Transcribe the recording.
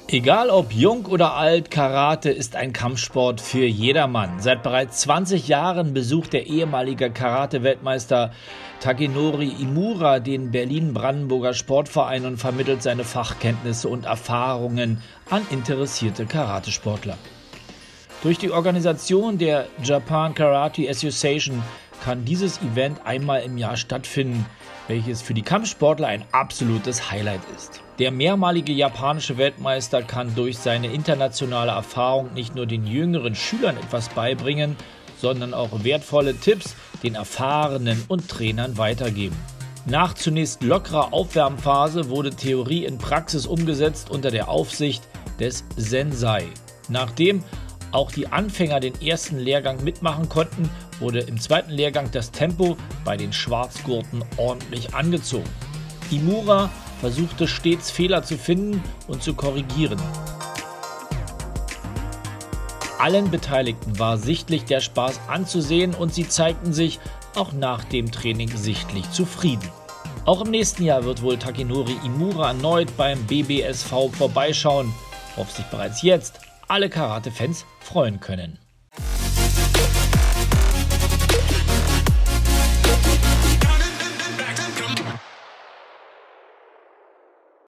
Egal ob jung oder alt, Karate ist ein Kampfsport für jedermann. Seit bereits 20 Jahren besucht der ehemalige Karate-Weltmeister Takenori Imura den Berlin-Brandenburger Sportverein und vermittelt seine Fachkenntnisse und Erfahrungen an interessierte Karatesportler. Durch die Organisation der Japan Karate Association kann dieses Event einmal im Jahr stattfinden, welches für die Kampfsportler ein absolutes Highlight ist. Der mehrmalige japanische Weltmeister kann durch seine internationale Erfahrung nicht nur den jüngeren Schülern etwas beibringen, sondern auch wertvolle Tipps den Erfahrenen und Trainern weitergeben. Nach zunächst lockerer Aufwärmphase wurde Theorie in Praxis umgesetzt unter der Aufsicht des Sensei. Nachdem auch die Anfänger den ersten Lehrgang mitmachen konnten, wurde im zweiten Lehrgang das Tempo bei den Schwarzgurten ordentlich angezogen. Imura versuchte stets Fehler zu finden und zu korrigieren. Allen Beteiligten war sichtlich der Spaß anzusehen und sie zeigten sich auch nach dem Training sichtlich zufrieden. Auch im nächsten Jahr wird wohl Takenori Imura erneut beim BBSV vorbeischauen, worauf sich bereits jetzt alle Karate-Fans freuen können.